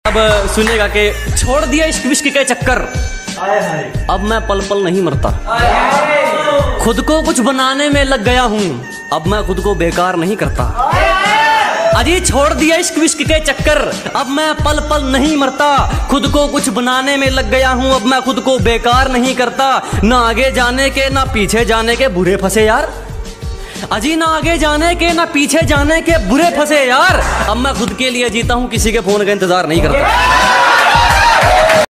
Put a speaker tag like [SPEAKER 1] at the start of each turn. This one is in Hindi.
[SPEAKER 1] अब सुनिएगा कि छोड़ दिया इश्क विश्क के चक्कर, अब मैं पल पल नहीं मरता। खुद को कुछ बनाने में लग गया हूँ, अब मैं खुद को बेकार नहीं करता। अजी छोड़ दिया इश्क विश्क के चक्कर, अब मैं पल पल नहीं मरता। खुद को कुछ बनाने में लग गया हूँ, अब मैं खुद को बेकार नहीं करता। ना आगे जाने के ना पीछे जाने के बुरे फंसे यार, अजी ना आगे जाने के ना पीछे जाने के बुरे फंसे यार। अब मैं खुद के लिए जीता हूँ, किसी के फोन का इंतजार नहीं करता।